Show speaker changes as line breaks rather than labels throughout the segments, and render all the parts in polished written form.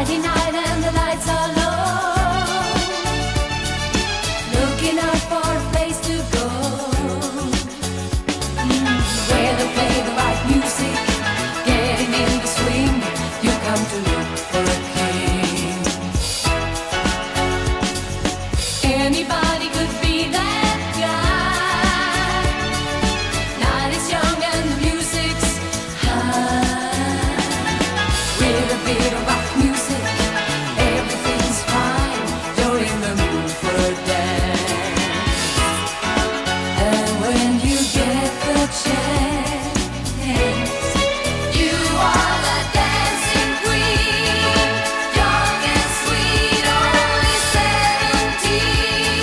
Friday night and the lights are low, looking out for a place to go, where they play the right music, getting in the swing. You come to look for a king. Anybody could be that guy. Night is young and the music's high. With a bit of rock music, everything's fine. You're in the mood for a dance. And when you get the chance, you are the dancing queen. Young and sweet, only 17.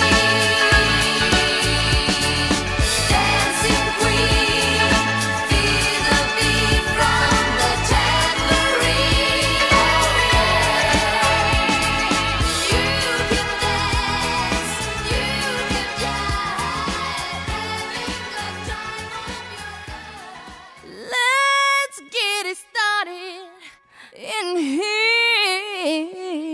Dancing queen, feel the beat from the tambourine. You can dance, you can jive, having the time of your life. Let's get it started in here.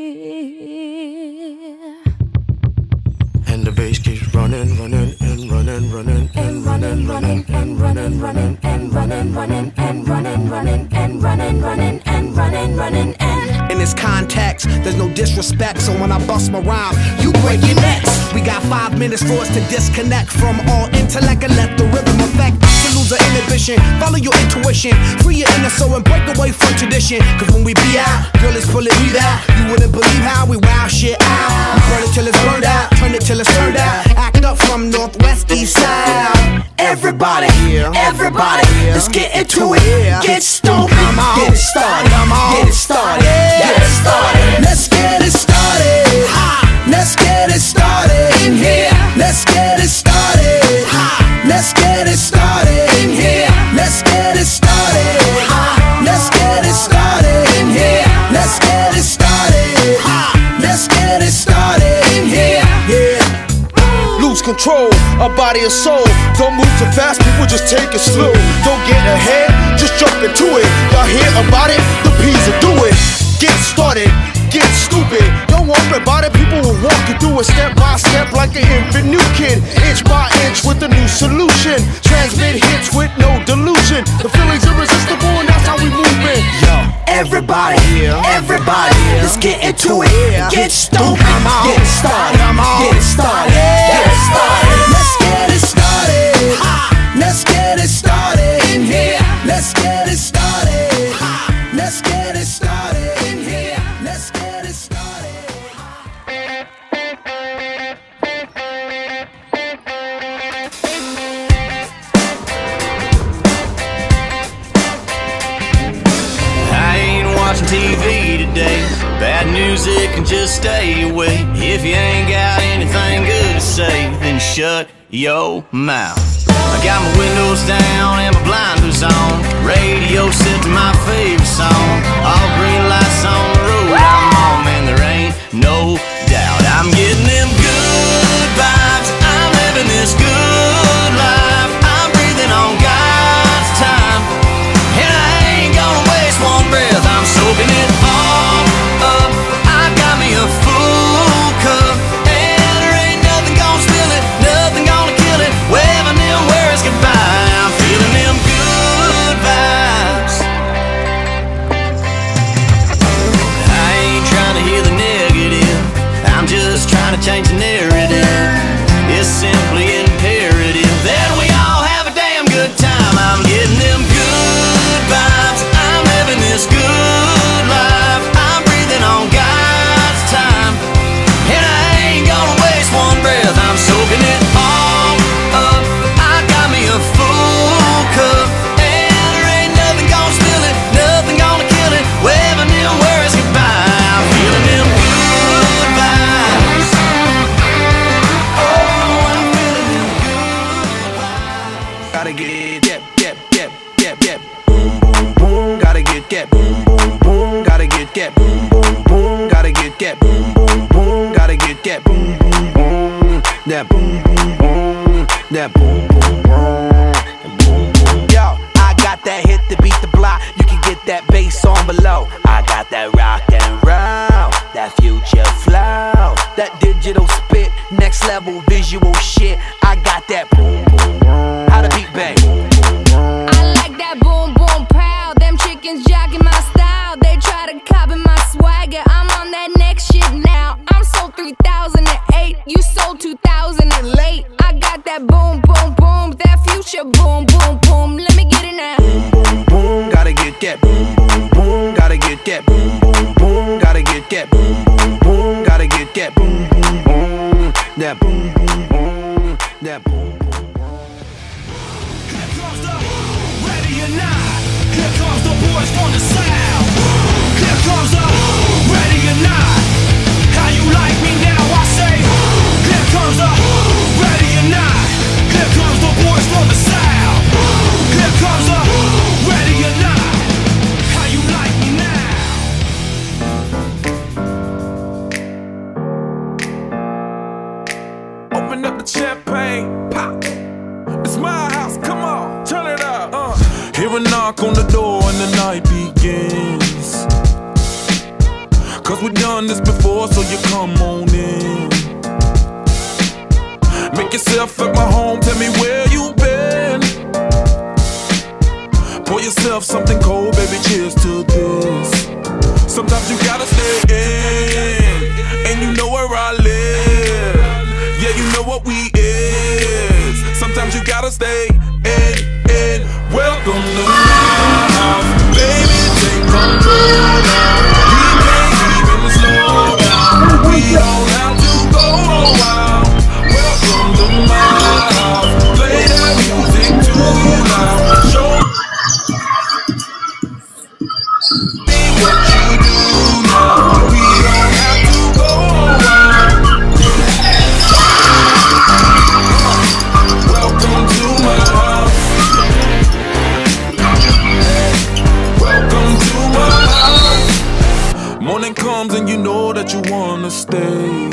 And the bass keeps running, running, and running, running, and running, running, and running, running, and running, running, and running, running, and running, running, and running, running, and.
In this context, there's no disrespect, so when I bust my rhyme, you break your necks. We got 5 minutes for us to disconnect from all intellect and let the rhythm affect. To lose the inhibition, follow your intuition, free your inner soul and break away from tradition. Cause when we be out, girl, it's pulling me out. You wouldn't believe how we wow shit out. We burn it till it's burned out, turn it till it's turned out. Act up from northwest, east side. Everybody, everybody, let's get into it. Get stupid, get it started, get it started, get it started. Let's get it started. Let's get it started in here. Let's get it started. Let's get it started in here. Let's get it started. Let's get it started in here. Let's get it started. Let's get it started in here. Yeah.
Lose control, a body and soul. Don't move too fast, people just take it slow. Don't get ahead, just jump into it. Y'all hear about it? The P's will do it. Get started, get stupid. Don't worry about it, people will walk you through it step by step like an infant new kid. Inch by inch with a new solution. Transmit hits with no delusion. The feeling's irresistible and that's how we move it. Yo,
Everybody, everybody, let's get into it. Get stupid, get it started, get it started, get it started. Let's get it started. Let's get it started in here. Let's get it started. Let's get it started in here. Let's get it started.
Watching TV today, bad music can just stay away. If you ain't got anything good to say, then shut your mouth. I got my windows down and my blinders on, radio set to my favorite song. All green lights on the road I'm on, man, there ain't no doubt I'm getting them good vibes. I'm living this good life. I'm breathing on God's time, and I ain't gonna waste one breath. I'm soaking it all up. I got me a full cup, and there ain't nothing gonna spill it, nothing gonna kill it. Waving them words goodbye. I'm feeling them good vibes. I ain't trying to hear the negative, I'm just trying to change the narrative. It's simply imperative that we all have a damn good time. I'm getting them good vibes. I'm living this good life. I'm breathing on God's time, and I ain't gonna waste one breath. I'm soaking it all up. I got me a full cup, and there ain't nothing gonna spill it, nothing gonna kill it. Waving them words goodbye. I'm feeling them good vibes. Oh, I'm feeling them good vibes.
Gotta get boom, boom, boom. Gotta get boom, boom, boom. Gotta get boom, boom, boom. Gotta get boom, boom, boom. Gotta get boom, boom, boom. That boom, boom, boom. That boom, boom, boom. Yo, I got that hit to beat the block. You can get that bass on below. I got that rock and roll. that future flow, that digital spit, next level visual shit. I got that boom boom boom. How the beat bang?
I like that boom boom pow. Them chickens jocking my style. They try to copy my swagger. I'm on that next shit now. I'm sold 3008. You sold 2000 and late. I got that boom boom boom. That future boom boom boom. Let me get it now.
Boom boom boom. Gotta get that boom boom boom. Gotta get that boom boom boom. Gotta get that boom boom boom. Gotta get that boom boom boom. That boom boom boom. That boom boom boom. Here comes the ready or not. Here comes the boys from the south. Here comes the ready or not. How you like me now? I say. Here comes the ready or not. Here comes the boys from the south. Here comes the ready or not. How you like me now?
Open up the champagne, pop. It's my house, come on, turn it up. Hear a knock on the door and the night begins. Cause we've done this before, so you come on in. Make yourself at my home, tell me where you been. Pour yourself something cold, baby, cheers to this. Sometimes you gotta stay in, and you know where I live. Yeah, you know what we is. Sometimes you gotta stay in. Welcome to my house, baby, take control now. We can't even slow down. We don't have to go wild. Welcome to my house, play that music too loud. Show me what you do now. We don't have to go wild. Welcome to my house. Welcome to my house. Morning comes and you know that you wanna stay.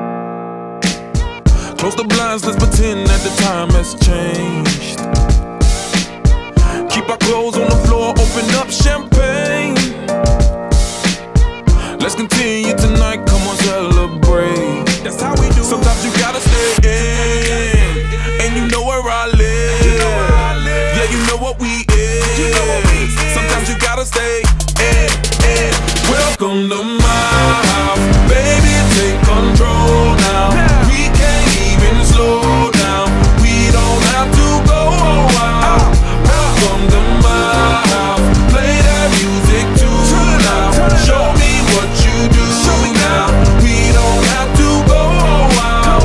Close the blinds, let's pretend that the time has changed. Keep our clothes on the floor, open up champagne. Let's continue tonight, come on, celebrate. That's how we do. Sometimes you gotta stay in, and you know where I live. Yeah, you know what we is. Sometimes you gotta stay in. Welcome to my house, baby, take control now. We can't even slow down. We don't have to go wild. Welcome to my house, play that music too loud. Show me what you do now. We don't have to go wild.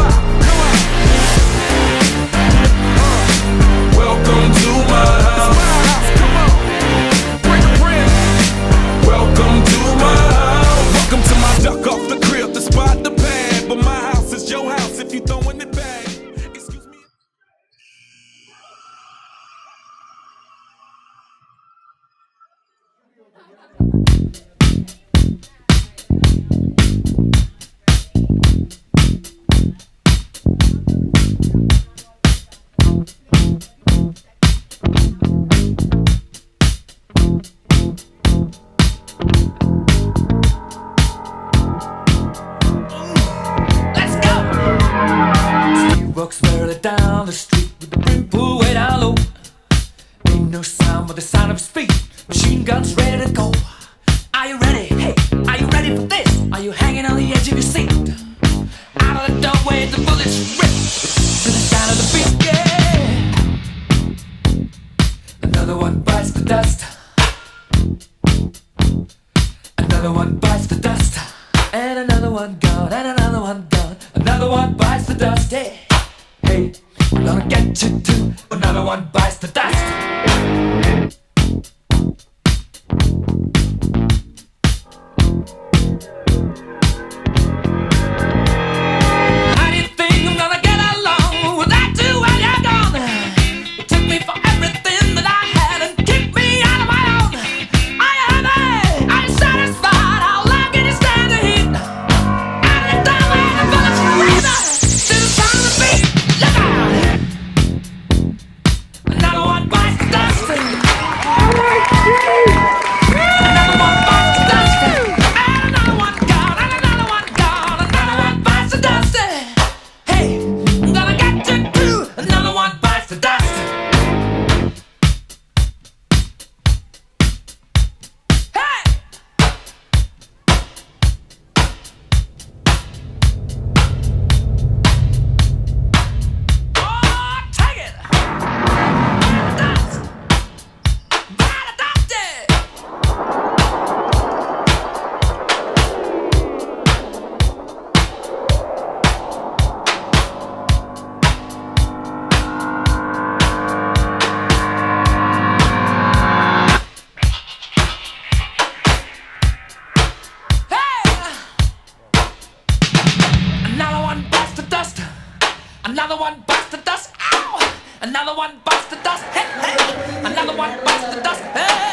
Welcome to my house. Welcome to my house. Welcome to my duck off the crib, the spot, the pad. But my house is your house if you throwing it back. Excuse me.
Walks barely down the street with the brim pulled way down low. Ain't no sound but the sound of his feet. Machine guns ready to go. Are you ready? Hey, are you ready for this? Are you hanging on the edge of your seat? Out of the doorway, the bullets rip to the sound of the beat. Yeah. Another one bites the dust. Another one bites the dust. And another one gone. And another one gone. Another one bites the dust. Yeah. Hey, we're gonna get you too. Another one bites the dust. How do you think I'm gonna get along without you when you're gone? You took me for everything that I had and kicked me out of my own. Are you happy? Are you satisfied? How long can you stand the heat? Out of the doorway, the bullets rip to the sound of the beat. Look out! Another one bites the dust. Another one bites the dust. And another one gone. And Another one bites the dust. Ow! Another one bites the dust. Hey, hey! Another one bites the dust. Hey!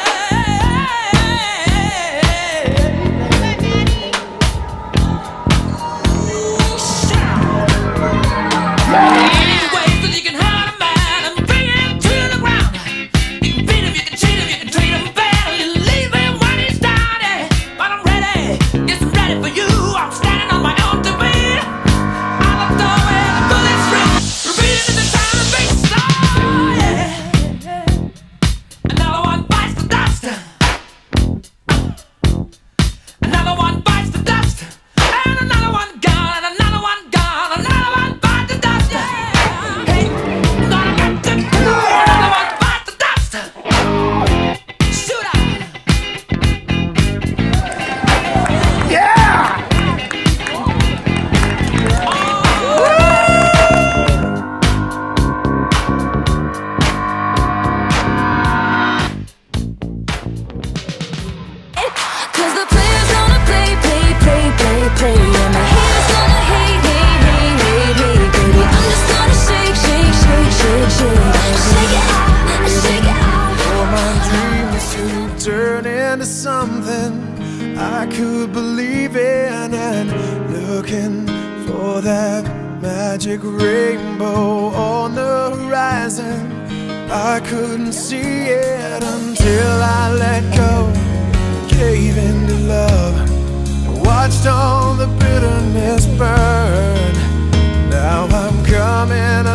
Something I could believe in, and looking for that magic rainbow on the horizon. I couldn't see it until I let go, gave in to love, watched all the bitterness burn. Now I'm coming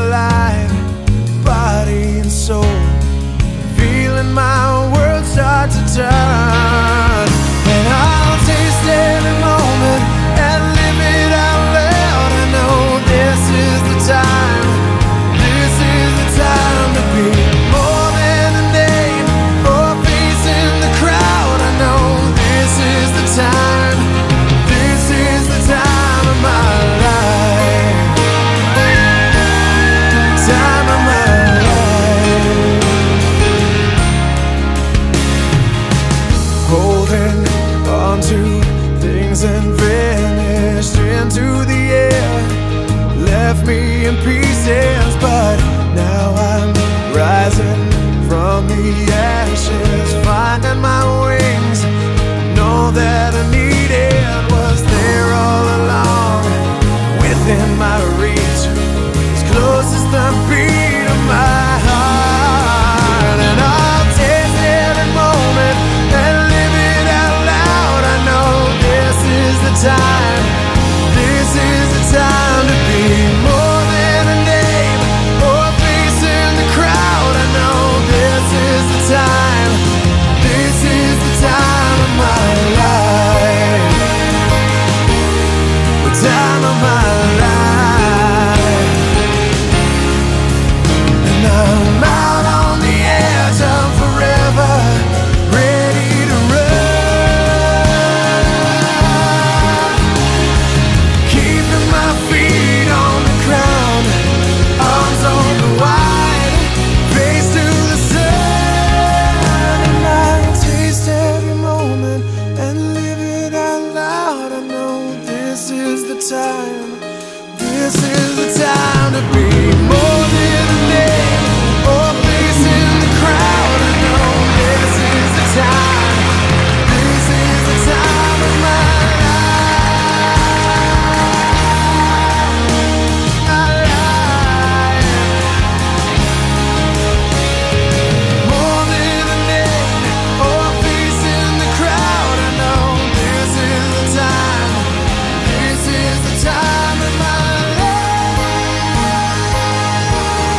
alive, body and soul, feeling my world start to turn. And I'll taste every moment and live it out loud. I know this is the time, this is the time to be more than a name or face in the crowd. I know this is the time, this is the time of my life, time of my life. Holding onto things and vanished into the air, left me in pieces, but now I'm rising from the ashes, finding my wings. Know that I needed was there all along, within my reach, as close as the beat of my heart. And I'll taste every moment and live it out loud. I know this is the time, this is the time to be more than a name or a face in the crowd. I know this is the time, this is the time of my life, the time of my life. And I'm out on the edge of forever, ready to run, keeping my feet on the ground, arms open wide, face to the sun. And I'll taste every moment and live it out loud. I know this is the time, this is the time to be more than a name or a face in the crowd. I know this is the time, this is the time of my life. More than a name or a face in the crowd. I know this is the time, this is the time of my life.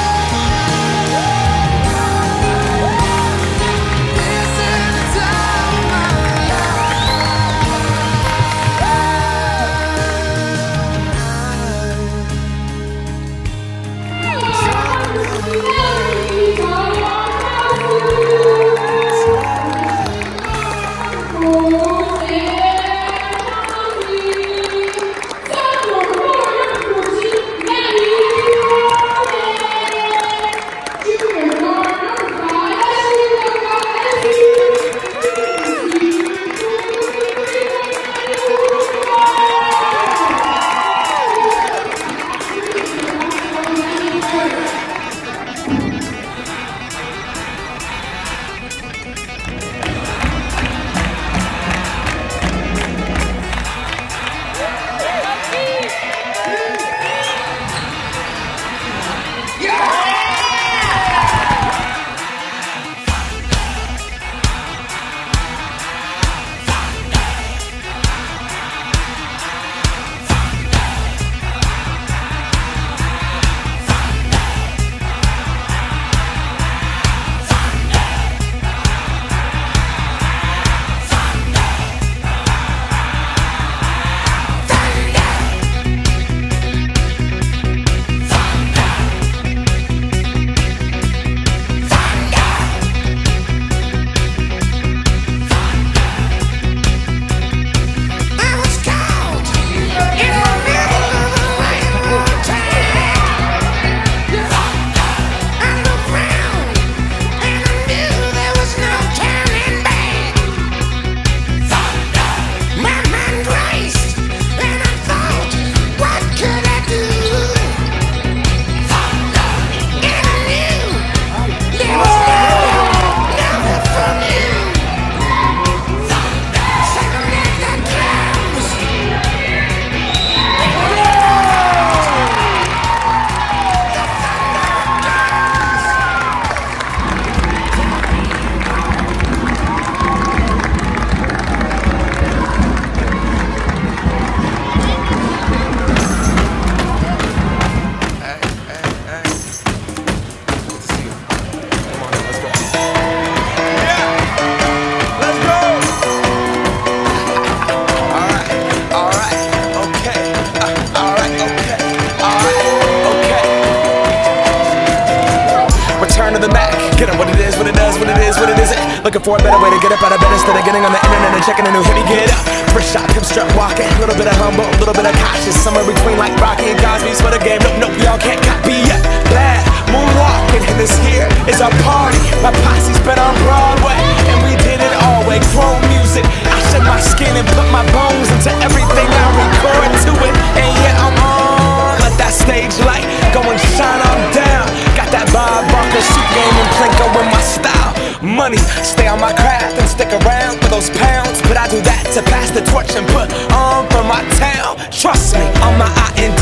Looking for a better way to get up out of bed instead of getting on the internet and checking a new hit. Me get up, first shot, hip strut walking. A little bit of humble, a little bit of cautious. Somewhere between like Rocky and Cosby's for the game. Nope, nope, y'all can't copy yet. Bad moonwalking, and this here is our party. My posse's been on Broadway, and we did it all way. Grown music, I shed my skin and put my bones into everything I record to it. And yeah, I'm on. Let that stage light go and shine on down. Got that Bob Barker suit game and Plinko in my style. Money, stay on my craft and stick around for those pounds. But I do that to pass the torch and put on for my town. Trust me, on my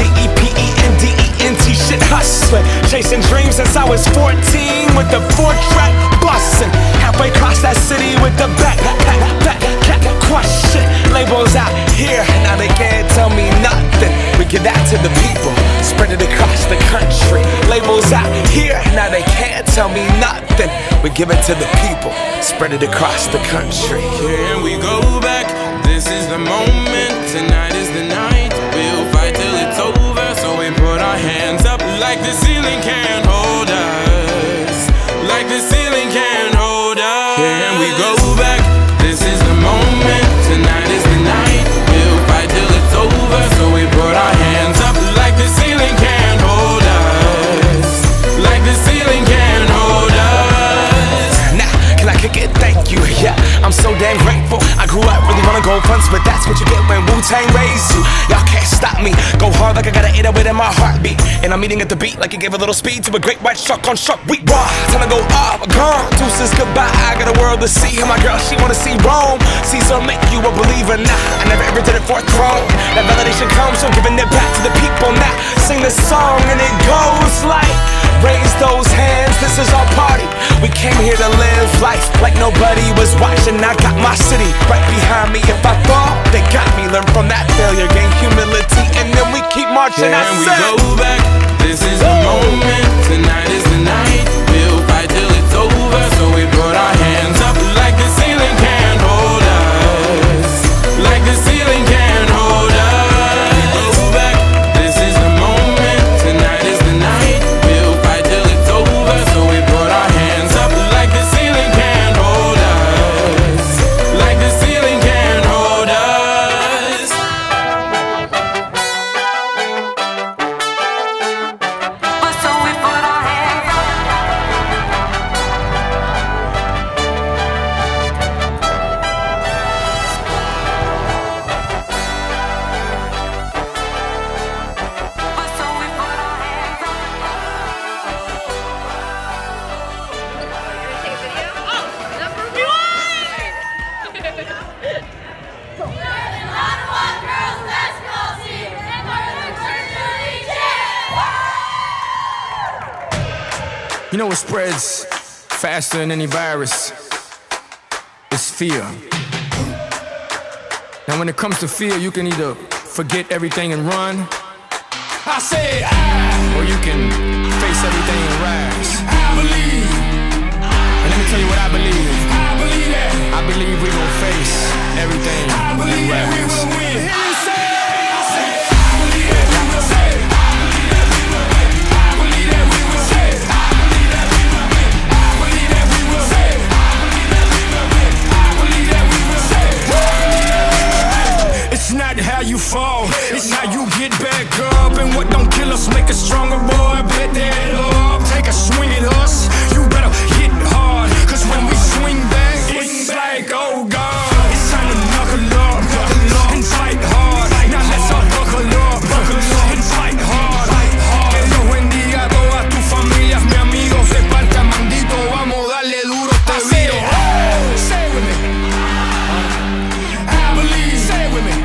INDEPENDENT shit hustling. Chasing dreams since I was 14 with the 4-track bustin'. Halfway across that city with the back question. Labels out here, now they can't tell me nothing. We give that to the people, spread it across the country. Labels out here, now they can't tell me nothing. We give it to the people, spread it across the country.
Can we go back? This is the moment, tonight is the night. We'll fight till it's over, so we put our hands up like the ceiling can't hold us. Like the ceiling can't hold us. Can we go back? This is the moment, tonight is the night. We'll fight till it's over, so we put our hands up like the ceiling can't hold us. Like the ceiling can't hold us.
Now, can I kick it? Thank you, yeah, I'm so damn grateful. I grew up really wanna go fronts, but that's what you get when Wu-Tang raised you. Y'all can't stop me, go hard like I got an 808 in my heartbeat. And I'm eating at the beat like it gave a little speed to a great white shark on shark week. Raw, time to go off, gone, deuces goodbye. I got a world to see, and my girl, she wanna see Rome. Caesar make you a believer, nah, I never ever did it for a throne. That validation comes from giving it back to the people. Now, sing this song and it goes like, raise those hands, this is our party. We came here to live life like nobody was watching. I got my city right behind me. If I fall, they got me. Learn from that failure, gain humility, and then we keep marching.
Can we go back? This is the moment, tonight is the night. We'll fight till it's over, so we put our hands up like the ceiling can't hold us. Like the ceiling can't hold us. Go back. This is the moment, tonight is the night. We'll fight till it's over, so we put our hands up like the ceiling can't hold us. Like the ceiling can't hold us.
So we put our hands up. So we put our hands up.
You know what spreads faster than any virus? It's fear. Now when it comes to fear, you can either forget everything and run, I say or you can face everything and rise. I believe. And let me tell you what I believe. I believe that. I believe we gon' face everything and rise. We will win. It's not how you fall, it's how you get back up. And what don't kill us make us stronger, boy. Bet that up. Take a swing at us, you better hit hard. Cause when we swing back, it's like, oh God. It's time to knuckle up and fight hard. Now let's all buckle up and fight hard. Que Dios bendiga a todas tus familias, mi amigo. Se parta mandito, vamos a darle duro este video. Say it with me. I believe. Say it with me.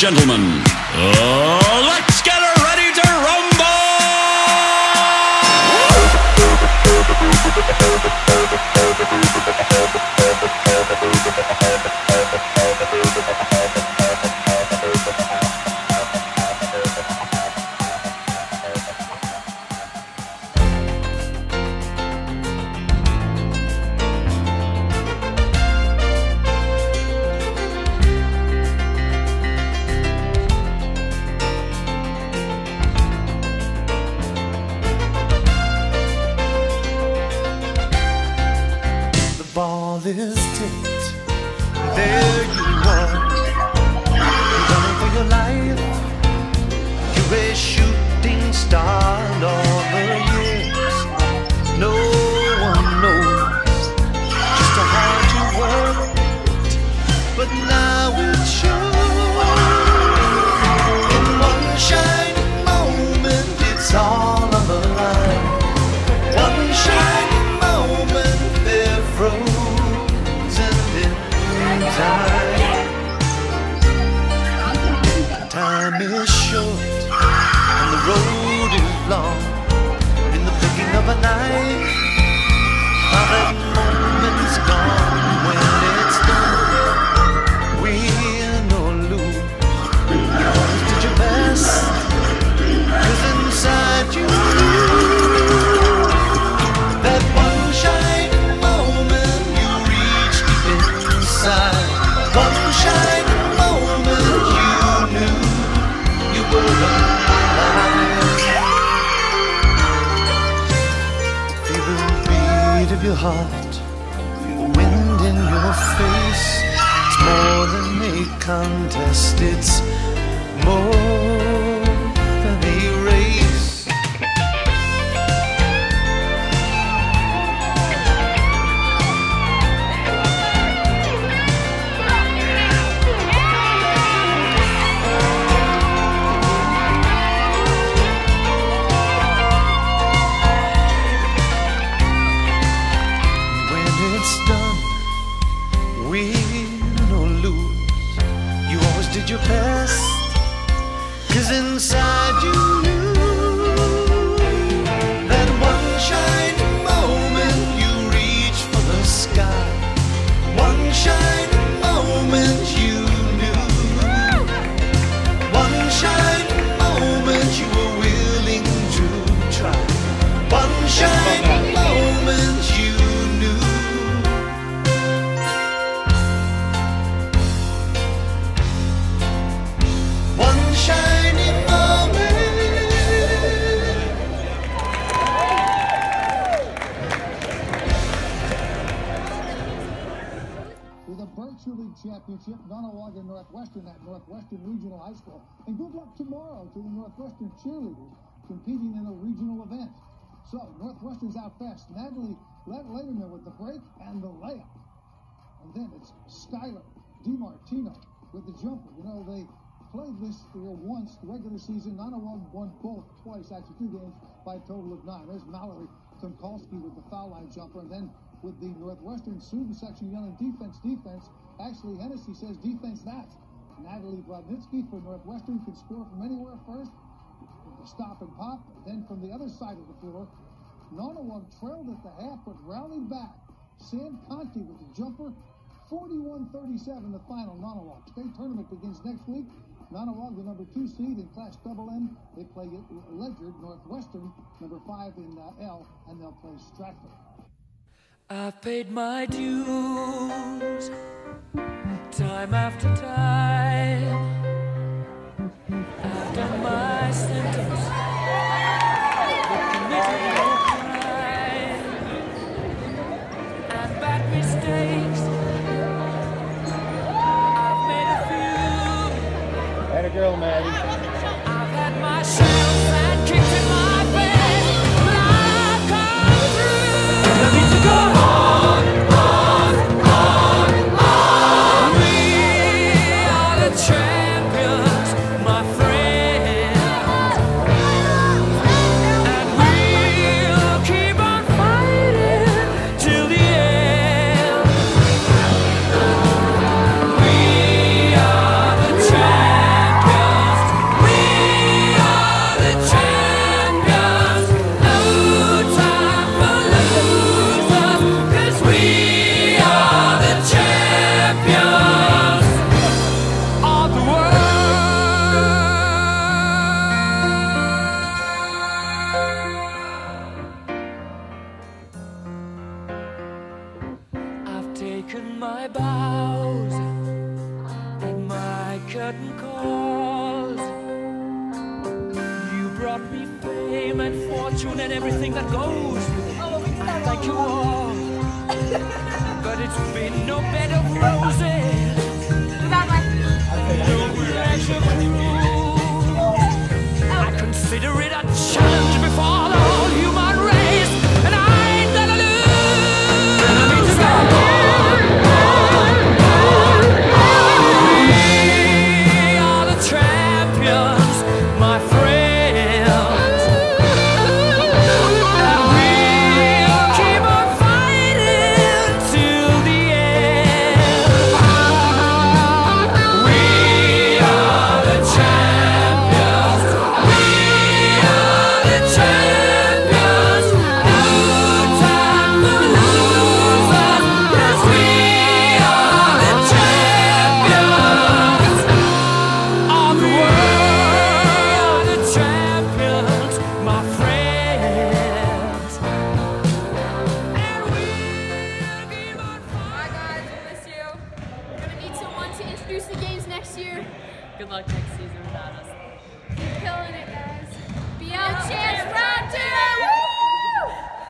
gentlemen, let's get ready to rumble!
Ball is tipped, there you are. You're running for your life. You're a shooting star. And all the years, no one knows just how hard you worked, but now it shows. In one shining moment, it's all on the line. One shining moment, they're frozen in time. Time is short and the road is long. In the picking of a knife, how that moment's gone. When it's done, win or lose, you always did your best, 'cause inside you knew that one shining moment you reached deep inside. One shining moment you knew you were alive. Feel the beat of your heart, feel the wind in your face. It's more than a contest, it's more than a race. Did your best, 'cause inside you knew that one shining moment you reach for the sky. One shining moment you knew. One shining moment you were willing to try. One shining moment you knew. Shining moment.
With a Berkshire League championship, Nonnewaug and Northwestern at Northwestern Regional High School. And good luck tomorrow to the Northwestern cheerleaders competing in a regional event. So, Northwestern's out fast. Natalie Lederman with the break and the layup. And then it's Skylar DiMartino with the jumper. You know, they played this year once, the regular season. Nonnewaug won both twice, actually 2 games by a total of 9. There's Mallory Tomkolsky with the foul line jumper. And then with the Northwestern student section yelling defense, defense, Ashley Hennessy says defense that. Natalie Brodnitsky for Northwestern can score from anywhere first with the stop and pop. And then from the other side of the floor, Nonnewaug trailed at the half but rallied back. Sam Conti with the jumper. 41-37 the final. Nonnewaug state tournament begins next week. Nonnewaug, the number 2 seed in Class AA. They play Ledyard. Northwestern, number 5 in L, and they'll play Stratford.
I've paid my dues, time after time. I've done my sentence, committed no crime, and bad mistakes.
Had a girl, Maddie.
I've had my shells and kicked in my face, but I've come through. I need to go on. We are the champions, my friend, and we'll keep on fighting till the end. taken my bows, made my curtain calls. You brought me fame and fortune and everything that goes. Thank you all, but it's been no bed of roses, no pleasure cruise. I consider it a challenge before the whole human race, and I ain't gonna lose. We are the champions, my friends, and we'll keep on fighting till the end. We are the champions. We are the champions. No time for losers, 'cause we are the champions of the world. The champions, my friends. And we'll keep on
Bye guys, we'll miss you. We're gonna need someone to introduce the games next year.
Good luck next season without us.
Keep killing it.